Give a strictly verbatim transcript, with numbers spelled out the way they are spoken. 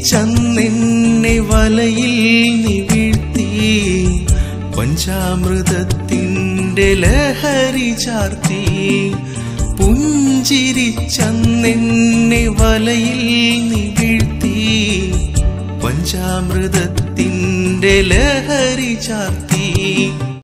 പുഞ്ചിരിച്ചെന്നെ വലയിൽ നീ വീഴ്ത്തി പഞ്ചാമൃതത്തിൻ്റെ ലഹരി ചാർത്തി പുഞ്ചിരിച്ചെന്നെ വലയിൽ നീ വീഴ്ത്തി പഞ്ചാമൃതത്തിൻ്റെ ലഹരി ചാർത്തി